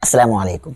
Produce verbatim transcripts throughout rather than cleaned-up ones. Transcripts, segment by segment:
അസ്സലാമു അലൈക്കും.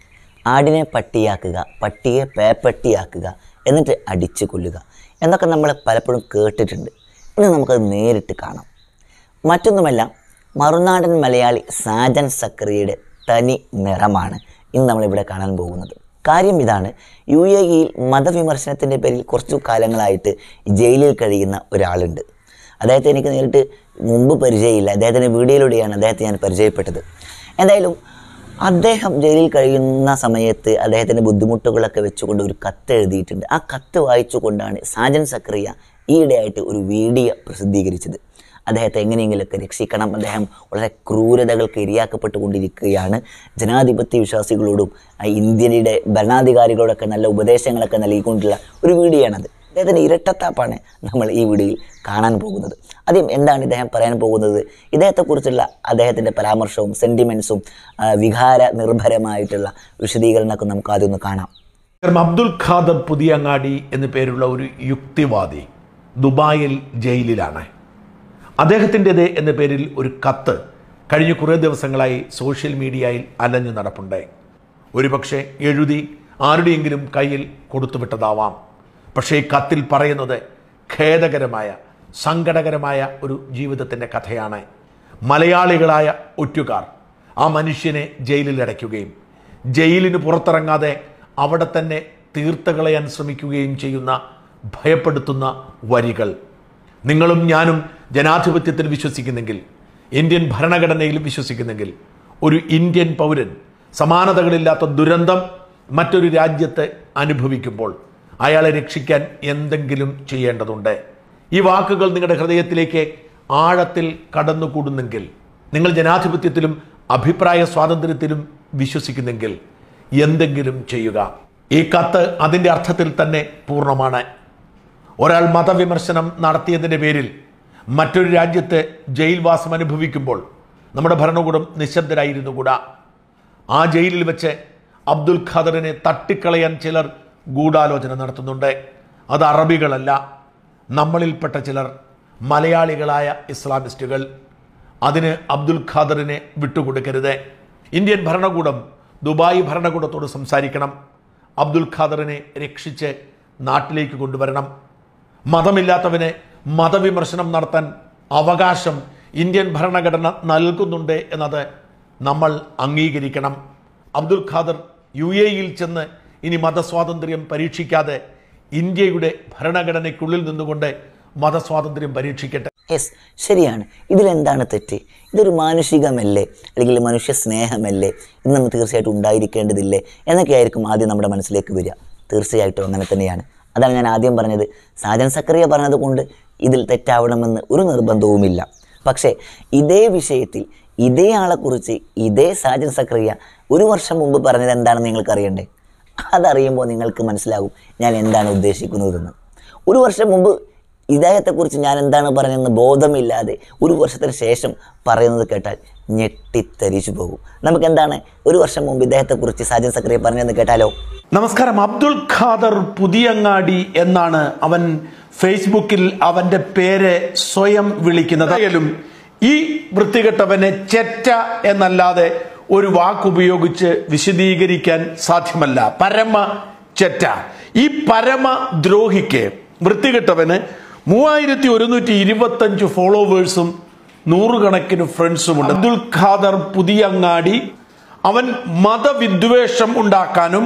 ആടിനെ പട്ടിയാക്കുക, പട്ടിയെ പേപ്പട്ടിയാക്കുക, എന്നിട്ട് അടിച്ചു കൊല്ലുക എന്നൊക്കെ നമ്മൾ പലപ്പോഴും കേട്ടിട്ടുണ്ട്. ഇന്ന് നമുക്കത് നേരിട്ട് കാണാം. മറ്റൊന്നുമല്ല, മറുനാടൻ മലയാളി സാജൻ സക്കറിയയുടെ തനി നിറമാണ് ഇന്ന് നമ്മളിവിടെ കാണാൻ പോകുന്നത്. കാര്യം ഇതാണ്, യു എ ഇയിൽ മതവിമർശനത്തിൻ്റെ പേരിൽ കുറച്ചു കാലങ്ങളായിട്ട് ജയിലിൽ കഴിയുന്ന ഒരാളുണ്ട്. അദ്ദേഹത്തെ എനിക്ക് നേരിട്ട് മുമ്പ് പരിചയമില്ല. അദ്ദേഹത്തിൻ്റെ വീഡിയോയിലൂടെയാണ് അദ്ദേഹത്തെ ഞാൻ പരിചയപ്പെട്ടത്. എന്തായാലും അദ്ദേഹം ജയിലിൽ കഴിയുന്ന സമയത്ത് അദ്ദേഹത്തിൻ്റെ ബുദ്ധിമുട്ടുകളൊക്കെ വെച്ചുകൊണ്ട് ഒരു കത്ത് എഴുതിയിട്ടുണ്ട്. ആ കത്ത് വായിച്ചുകൊണ്ടാണ് സാജൻ സക്കറിയ ഈയിടെയായിട്ട് ഒരു വീഡിയോ പ്രസിദ്ധീകരിച്ചത്. അദ്ദേഹത്തെ എങ്ങനെയെങ്കിലുമൊക്കെ രക്ഷിക്കണം, അദ്ദേഹം വളരെ ക്രൂരതകൾക്ക് ഇരയാക്കപ്പെട്ടുകൊണ്ടിരിക്കുകയാണ്, ജനാധിപത്യ വിശ്വാസികളോടും ഇന്ത്യയുടെ ഭരണാധികാരികളോടൊക്കെ നല്ല ഉപദേശങ്ങളൊക്കെ നൽകിക്കൊണ്ടുള്ള ഒരു വീഡിയോ ആണത്. അദ്ദേഹത്തിൻ്റെ ഇരട്ടത്താപ്പാണ് നമ്മൾ ഈ വീഡിയോയിൽ കാണാൻ പോകുന്നത്. ആദ്യം എന്താണ് ഇദ്ദേഹം പറയാൻ പോകുന്നത്, ഇദ്ദേഹത്തെക്കുറിച്ചുള്ള അദ്ദേഹത്തിൻ്റെ പരാമർശവും സെൻറ്റിമെൻസും വികാര നിർഭരമായിട്ടുള്ള വിശദീകരണമൊക്കെ നമുക്ക് ആദ്യം ഒന്ന് കാണാം. അബ്ദുൽ ഖാദർ പുതിയങ്ങാടി എന്നു പേരുള്ള ഒരു യുക്തിവാദി ദുബായിൽ ജയിലിലാണ്. അദ്ദേഹത്തിൻ്റെത് എന്ന പേരിൽ ഒരു കത്ത് കഴിഞ്ഞ കുറേ ദിവസങ്ങളായി സോഷ്യൽ മീഡിയയിൽ അലഞ്ഞു നടപ്പുണ്ട്. ഒരുപക്ഷെ എഴുതി ആരുടെയെങ്കിലും കയ്യിൽ കൊടുത്തുവിട്ടതാവാം. പക്ഷേ ഈ കത്തിൽ പറയുന്നത് ഖേദകരമായ സങ്കടകരമായ ഒരു ജീവിതത്തിൻ്റെ കഥയാണ്. മലയാളികളായ ഒറ്റുകാർ ആ മനുഷ്യനെ ജയിലിൽ അടയ്ക്കുകയും ജയിലിന് പുറത്തിറങ്ങാതെ അവിടെ തന്നെ തീർത്തുകളയാൻ ശ്രമിക്കുകയും ചെയ്യുന്ന ഭയപ്പെടുത്തുന്ന വരികൾ. നിങ്ങളും ഞാനും ജനാധിപത്യത്തിൽ വിശ്വസിക്കുന്നെങ്കിൽ, ഇന്ത്യൻ ഭരണഘടനയിൽ വിശ്വസിക്കുന്നെങ്കിൽ, ഒരു ഇന്ത്യൻ പൗരൻ സമാനതകളില്ലാത്ത ദുരന്തം മറ്റൊരു രാജ്യത്ത് അനുഭവിക്കുമ്പോൾ അയാളെ രക്ഷിക്കാൻ എന്തെങ്കിലും ചെയ്യേണ്ടതുണ്ട്. ഈ വാക്കുകൾ നിങ്ങളുടെ ഹൃദയത്തിലേക്ക് ആഴത്തിൽ കടന്നുകൂടുന്നെങ്കിൽ, നിങ്ങൾ ജനാധിപത്യത്തിലും അഭിപ്രായ സ്വാതന്ത്ര്യത്തിലും വിശ്വസിക്കുന്നെങ്കിൽ എന്തെങ്കിലും ചെയ്യുക. ഈ കത്ത് അതിൻ്റെ അർത്ഥത്തിൽ തന്നെ പൂർണ്ണമാണ്. ഒരാൾ മതവിമർശനം നടത്തിയതിൻ്റെ പേരിൽ മറ്റൊരു രാജ്യത്ത് ജയിൽവാസം അനുഭവിക്കുമ്പോൾ നമ്മുടെ ഭരണകൂടം നിശബ്ദരായിരുന്നു കൂടാ. ആ ജയിലിൽ വെച്ച് അബ്ദുൽ ഖാദറിനെ തട്ടിക്കളയാൻ ചിലർ ഗൂഢാലോചന നടത്തുന്നുണ്ട്. അത് അറബികളല്ല, നമ്മളിൽപ്പെട്ട ചിലർ, മലയാളികളായ ഇസ്ലാമിസ്റ്റുകൾ. അതിന് അബ്ദുൽ ഖാദറിനെ വിട്ടുകൊടുക്കരുത്. ഇന്ത്യൻ ഭരണകൂടം ദുബായ് ഭരണകൂടത്തോട് സംസാരിക്കണം. അബ്ദുൽ ഖാദറിനെ രക്ഷിച്ച് നാട്ടിലേക്ക് കൊണ്ടുവരണം. മതമില്ലാത്തവനെ മതവിമർശനം നടത്താൻ അവകാശം ഇന്ത്യൻ ഭരണഘടന നൽകുന്നുണ്ട് എന്നത് നമ്മൾ അംഗീകരിക്കണം. അബ്ദുൽ ഖാദർ യു എ ഇയിൽ ചെന്ന് ഇനി മതസ്വാതന്ത്ര്യം പരീക്ഷിക്കാതെ ഇന്ത്യയുടെ ഭരണഘടനയ്ക്കുള്ളിൽ നിന്നുകൊണ്ട് മതസ്വാതന്ത്ര്യം പരീക്ഷിക്കട്ടെ. യെസ്, ശരിയാണ്. ഇതിലെന്താണ് തെറ്റ്? ഇതൊരു മാനുഷികമല്ലേ, അല്ലെങ്കിൽ മനുഷ്യ സ്നേഹമല്ലേ, ഇന്ന് നമ്മൾ തീർച്ചയായിട്ടും ഉണ്ടായിരിക്കേണ്ടതില്ലേ എന്നൊക്കെ ആയിരിക്കും ആദ്യം നമ്മുടെ മനസ്സിലേക്ക് വരിക. തീർച്ചയായിട്ടും അങ്ങനെ തന്നെയാണ്. അതാണ് ഞാൻ ആദ്യം പറഞ്ഞത്. സാജൻ സക്കറിയ പറഞ്ഞത് കൊണ്ട് ഇതിൽ തെറ്റാവണമെന്ന് ഒരു നിർബന്ധവുമില്ല. പക്ഷേ ഇതേ വിഷയത്തിൽ ഇതേ ആളെക്കുറിച്ച് ഇതേ സാജൻ സക്കറിയ ഒരു വർഷം മുമ്പ് പറഞ്ഞത് എന്താണെന്ന് നിങ്ങൾക്ക് അറിയണ്ടേ? അതറിയുമ്പോൾ നിങ്ങൾക്ക് മനസ്സിലാകും ഞാൻ എന്താണ് ഉദ്ദേശിക്കുന്നതെന്ന്. ഒരു വർഷം മുമ്പ് ഇദ്ദേഹത്തെക്കുറിച്ച് ഞാൻ എന്താണ് പറഞ്ഞതെന്ന് ബോധമില്ലാതെ ഒരു വർഷത്തിന് ശേഷം പറയുന്നത് കേട്ടാൽ ഞെട്ടിത്തരിച്ചു പോകും. നമുക്ക് എന്താണ് ഒരു വർഷം മുമ്പ് ഇദ്ദേഹത്തെക്കുറിച്ച് സാജൻ സക്കറിയ പറഞ്ഞതെന്ന് കേട്ടാലോ? നമസ്കാരം. അബ്ദുൽ ഖാദർ പുതിയങ്ങാടി എന്നാണ് അവൻ ഫേസ്ബുക്കിൽ അവന്റെ പേര് സ്വയം വിളിക്കുന്നത്. ഈ വൃത്തികെട്ടവനെ ചെറ്റ എന്നല്ലാതെ ഒരു വാക്കുപയോഗിച്ച് വിശദീകരിക്കാൻ സാധ്യമല്ല. പരമ ചെറ്റ. ഈ പരമ ദ്രോഹിക്ക്, വൃത്തികെട്ടവന് മൂവായിരത്തി ഒരുന്നൂറ്റി ഇരുപത്തഞ്ച് ഫോളോവേഴ്സും നൂറുകണക്കിന് ഫ്രണ്ട്സുമുണ്ട്. അബ്ദുൽ ഖാദർ പുതിയങ്ങാടി അവൻ മതവിദ്വേഷം ഉണ്ടാക്കാനും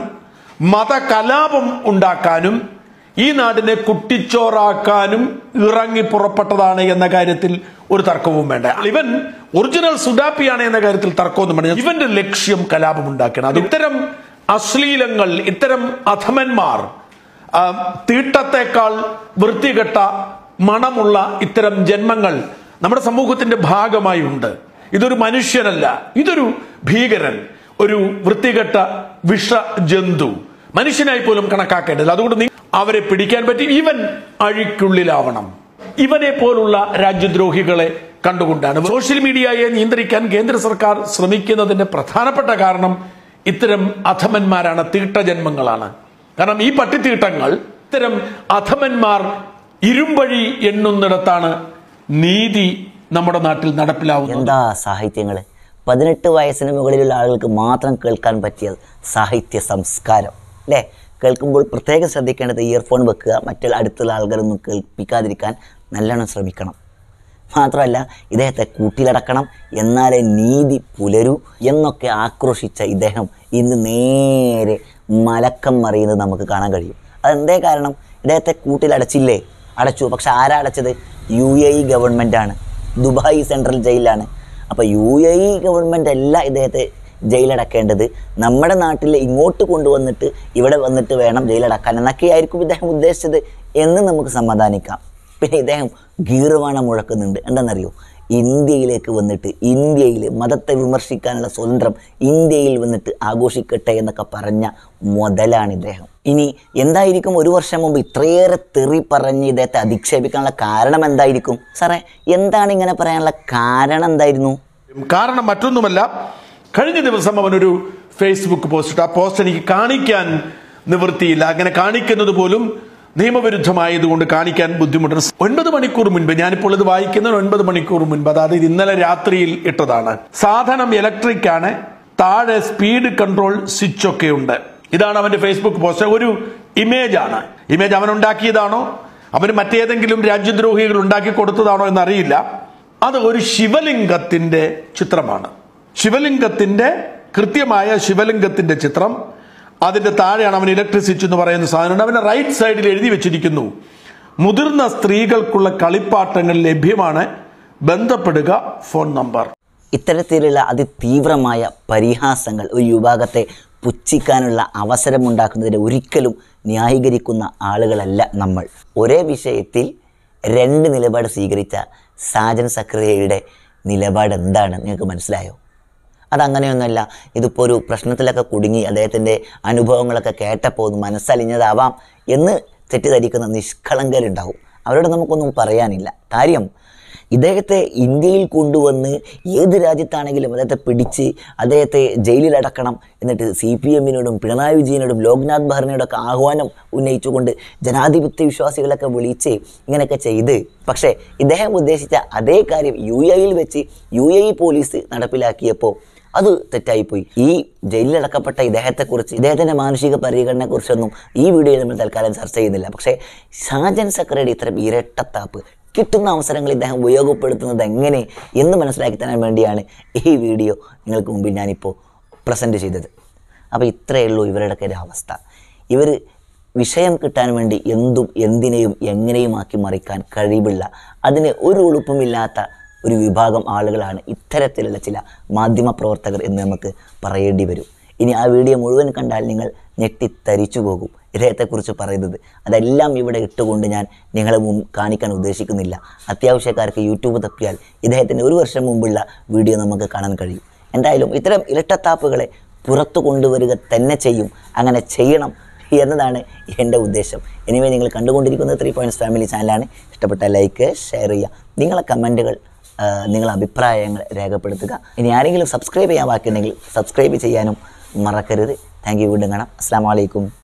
മതകലാപം ഉണ്ടാക്കാനും ഈ നാടിനെ കുട്ടിച്ചോറാക്കാനും ഇറങ്ങി പുറപ്പെട്ടതാണ് എന്ന കാര്യത്തിൽ ഒരു തർക്കവും വേണ്ട. ഇവൻ ഒറിജിനൽ സുഡാപ്പിയാണ് എന്ന കാര്യത്തിൽ തർക്കമൊന്നും വേണ്ട. ഇവന്റെ ലക്ഷ്യം കലാപം ഉണ്ടാക്കണം. അത് ഇത്തരം അശ്ലീലങ്ങൾ, ഇത്തരം അധമന്മാർ, തീട്ടത്തേക്കാൾ വൃത്തികെട്ട മണമുള്ള ഇത്തരം ജന്മങ്ങൾ നമ്മുടെ സമൂഹത്തിന്റെ ഭാഗമായി ഉണ്ട്. ഇതൊരു മനുഷ്യനല്ല, ഇതൊരു ഭീകരൻ, ഒരു വൃത്തികെട്ട വിഷ ജന്തു, മനുഷ്യനായി പോലും കണക്കാക്കേണ്ടത്. അതുകൊണ്ട് അവരെ പിടിക്കാൻ പറ്റി. ഇവൻ അഴിക്കുള്ളിലാവണം. ഇവനെ പോലുള്ള രാജ്യദ്രോഹികളെ കണ്ടുകൊണ്ടാണ് സോഷ്യൽ മീഡിയയെ നിയന്ത്രിക്കാൻ കേന്ദ്ര സർക്കാർ ശ്രമിക്കുന്നതിന്റെ പ്രധാനപ്പെട്ട കാരണം ഇത്തരം അധമന്മാരാണ്, തീട്ടജന്മങ്ങളാണ്. കാരണം ഈ പട്ടിത്തീട്ടങ്ങൾ, ഇത്തരം അധമന്മാർ ഇരുമ്പഴി എണ്ണുന്നിടത്താണ് നീതി നമ്മുടെ നാട്ടിൽ നടപ്പിലാവുന്നത്. എന്താ സാഹിത്യങ്ങൾ! പതിനെട്ട് വയസ്സിന് മുകളിലുള്ള ആളുകൾക്ക് മാത്രം കേൾക്കാൻ പറ്റിയ സാഹിത്യ സംസ്കാരം അല്ലേ? കേൾക്കുമ്പോൾ പ്രത്യേകം ശ്രദ്ധിക്കേണ്ടത് ഇയർഫോൺ വെക്കുക, മറ്റുള്ള അടുത്തുള്ള ആളുകളൊന്നും കേൾപ്പിക്കാതിരിക്കാൻ നല്ലോണം ശ്രമിക്കണം. മാത്രമല്ല ഇദ്ദേഹത്തെ കൂട്ടിലടക്കണം, എന്നാലേ നീതി പുലരൂ എന്നൊക്കെ ആക്രോശിച്ച ഇദ്ദേഹം ഇന്ന് നേരെ മലക്കം മറിയുന്നത് നമുക്ക് കാണാൻ കഴിയും. അതെന്തേ കാരണം? ഇദ്ദേഹത്തെ കൂട്ടിലടച്ചില്ലേ? അടച്ചു. പക്ഷെ ആരാ അടച്ചത്? യു എ ഇ ഗവൺമെൻറ്റാണ്. ദുബായ് സെൻട്രൽ ജയിലാണ്. അപ്പോൾ യു എ ഇ ഗവൺമെൻറ് അല്ല ഇദ്ദേഹത്തെ ജയിലടക്കേണ്ടത്, നമ്മുടെ നാട്ടിൽ ഇങ്ങോട്ട് കൊണ്ടുവന്നിട്ട് ഇവിടെ വന്നിട്ട് വേണം ജയിലടക്കാൻ എന്നൊക്കെയായിരിക്കും ഇദ്ദേഹം ഉദ്ദേശിച്ചത് എന്ന് നമുക്ക് സമാധാനിക്കാം. പിന്നെ ഇദ്ദേഹം ഗീർവാണം മുഴക്കുന്നുണ്ട്. എന്താണെന്നറിയോ? ഇന്ത്യയിലേക്ക് വന്നിട്ട് ഇന്ത്യയിൽ മതത്തെ വിമർശിക്കാനുള്ള സ്വതന്ത്രം ഇന്ത്യയിൽ വന്നിട്ട് ആഘോഷിക്കട്ടെ എന്നൊക്കെ പറഞ്ഞ മുതലാണ് ഇദ്ദേഹം. ഇനി എന്തായിരിക്കും ഒരു വർഷം മുമ്പ് ഇത്രയേറെ തെറി പറഞ്ഞ് ഇദ്ദേഹത്തെ അധിക്ഷേപിക്കാനുള്ള കാരണം എന്തായിരിക്കും? സാറേ, എന്താണ് ഇങ്ങനെ പറയാനുള്ള കാരണം എന്തായിരുന്നു? കാരണം മറ്റൊന്നുമല്ല, കഴിഞ്ഞ ദിവസം അവനൊരു ഫേസ്ബുക്ക് പോസ്റ്റ് ഇട്ടു. ആ പോസ്റ്റ് എനിക്ക് കാണിക്കാൻ നിവൃത്തിയില്ല. അങ്ങനെ കാണിക്കുന്നത് പോലും നിയമവിരുദ്ധമായതുകൊണ്ട് കാണിക്കാൻ ബുദ്ധിമുട്ടുണ്ട്. ഒൻപത് മണിക്കൂർ മുൻപ്, ഞാനിപ്പോൾ ഇത് വായിക്കുന്നത് ഒൻപത് മണിക്കൂർ മുൻപ്, അതായത് ഇന്നലെ രാത്രിയിൽ ഇട്ടതാണ്. സാധനം ഇലക്ട്രിക് ആണ്, താഴെ സ്പീഡ് കൺട്രോൾ സ്വിച്ച് ഒക്കെ ഉണ്ട്. ഇതാണ് അവന്റെ ഫേസ്ബുക്ക് പോസ്റ്റ്. ഒരു ഇമേജ് ആണ്. ഇമേജ് അവൻ ഉണ്ടാക്കിയതാണോ, അവന് മറ്റേതെങ്കിലും രാജ്യദ്രോഹികൾ ഉണ്ടാക്കി കൊടുത്തതാണോ എന്നറിയില്ല. അത് ഒരു ശിവലിംഗത്തിന്റെ ചിത്രമാണ്. ശിവലിംഗത്തിന്റെ കൃത്യമായ ശിവലിംഗത്തിന്റെ ചിത്രം. അതിന്റെ താഴെയാണ് അവൻ ഇലക്ട്രിക് സ്വിച്ച് എന്ന് പറയുന്ന സാധനം. അവന്റെ റൈറ്റ് സൈഡിൽ എഴുതി വെച്ചിരിക്കുന്നു, മുതിർന്ന സ്ത്രീകൾക്കുള്ള കളിപ്പാട്ടങ്ങൾ ലഭ്യമാണ്, ബന്ധപ്പെടുക, ഫോൺ നമ്പർ. ഇത്തരത്തിലുള്ള അതിതീവ്രമായ പരിഹാസങ്ങൾ ഒരു വിഭാഗത്തെ പുച്ഛിക്കാനുള്ള അവസരമുണ്ടാക്കുന്നതിനെ ഒരിക്കലും ന്യായീകരിക്കുന്ന ആളുകളല്ല നമ്മൾ. ഒരേ വിഷയത്തിൽ രണ്ട് നിലപാട് സ്വീകരിച്ച സാജൻ സക്രിയയുടെ നിലപാട് എന്താണ് നിങ്ങൾക്ക് മനസ്സിലായോ? അതങ്ങനെയൊന്നുമല്ല. ഇതിപ്പോൾ ഒരു പ്രശ്നത്തിലൊക്കെ കുടുങ്ങി അദ്ദേഹത്തിൻ്റെ അനുഭവങ്ങളൊക്കെ കേട്ടപ്പോൾ ഒന്ന് മനസ്സലിഞ്ഞതാവാം എന്ന് തെറ്റിദ്ധരിക്കുന്ന നിഷ്കളങ്കരുണ്ടാവും. അവരോട് നമുക്കൊന്നും പറയാനില്ല. കാര്യം, ഇദ്ദേഹത്തെ ഇന്ത്യയിൽ കൊണ്ടുവന്ന് ഏത് രാജ്യത്താണെങ്കിലും അദ്ദേഹത്തെ പിടിച്ച് അദ്ദേഹത്തെ ജയിലിലടക്കണം, എന്നിട്ട് സി പി എമ്മിനോടും പിണറായി വിജയനോടും ലോക്നാഥ് ബെഹ്റയോടൊക്കെ ആഹ്വാനം ഉന്നയിച്ചുകൊണ്ട് ജനാധിപത്യ വിശ്വാസികളൊക്കെ വിളിച്ച് ഇങ്ങനെയൊക്കെ ചെയ്ത്, പക്ഷേ ഇദ്ദേഹം ഉദ്ദേശിച്ച അതേ കാര്യം യു എയിൽ വെച്ച് യു എ ഇ പോലീസ് നടപ്പിലാക്കിയപ്പോൾ അത് തെറ്റായിപ്പോയി. ഈ ജയിലിലടക്കപ്പെട്ട ഇദ്ദേഹത്തെക്കുറിച്ച്, ഇദ്ദേഹത്തിൻ്റെ മാനസിക പരിഗണനയെക്കുറിച്ചൊന്നും ഈ വീഡിയോയിൽ നമ്മൾ തൽക്കാലം ചർച്ച ചെയ്യുന്നില്ല. പക്ഷേ സാജൻ സക്രിയയുടെ ഇത്തരം ഇരട്ടത്താപ്പ്, കിട്ടുന്ന അവസരങ്ങൾ ഇദ്ദേഹം ഉപയോഗപ്പെടുത്തുന്നത് എങ്ങനെ എന്ന് മനസ്സിലാക്കി തരാൻ വേണ്ടിയാണ് ഈ വീഡിയോ നിങ്ങൾക്ക് മുമ്പിൽ ഞാനിപ്പോൾ പ്രസൻറ്റ് ചെയ്തത്. അപ്പോൾ ഇത്രയേ ഉള്ളൂ ഇവരുടെയൊക്കെ ഒരു അവസ്ഥ. ഇവർ വിഷയം കിട്ടാൻ വേണ്ടി എന്തും എന്തിനേയും എങ്ങനെയും ആക്കി മറിക്കാൻ കഴിവുള്ള, അതിന് ഒരു ഉളുപ്പുമില്ലാത്ത ഒരു വിഭാഗം ആളുകളാണ് ഇത്തരത്തിലുള്ള ചില മാധ്യമപ്രവർത്തകർ എന്ന് നമുക്ക് പറയേണ്ടി വരും. ഇനി ആ വീഡിയോ മുഴുവൻ കണ്ടാൽ നിങ്ങൾ ഞെട്ടിത്തരിച്ചു പോകും ഇദ്ദേഹത്തെക്കുറിച്ച് പറയുന്നത്. അതെല്ലാം ഇവിടെ ഇട്ടുകൊണ്ട് ഞാൻ നിങ്ങളെ മുമ്പ് കാണിക്കാൻ ഉദ്ദേശിക്കുന്നില്ല. അത്യാവശ്യക്കാർക്ക് യൂട്യൂബ് തപ്പിയാൽ ഇദ്ദേഹത്തിൻ്റെ ഒരു വർഷം മുമ്പുള്ള വീഡിയോ നമുക്ക് കാണാൻ കഴിയും. എന്തായാലും ഇത്തരം ഇരട്ടത്താപ്പുകളെ പുറത്തു കൊണ്ടുവരിക തന്നെ ചെയ്യും. അങ്ങനെ ചെയ്യണം എന്നതാണ് എൻ്റെ ഉദ്ദേശം. എനിവേ, നിങ്ങൾ കണ്ടുകൊണ്ടിരിക്കുന്നത് ത്രീ പോയിൻറ്റ്സ് ഫാമിലി ചാനലാണ്. ഇഷ്ടപ്പെട്ട ലൈക്ക്, ഷെയർ ചെയ്യുക, നിങ്ങളെ കമൻറ്റുകൾ, നിങ്ങളെ അഭിപ്രായങ്ങൾ രേഖപ്പെടുത്തുക. ഇനി ആരെങ്കിലും സബ്സ്ക്രൈബ് ചെയ്യാൻ ബാക്കിയുണ്ടെങ്കിൽ സബ്സ്ക്രൈബ് ചെയ്യാനും മറക്കരുത്. Thank you. വീണ്ടും കാണാം. അസ്സലാമു അലൈക്കും.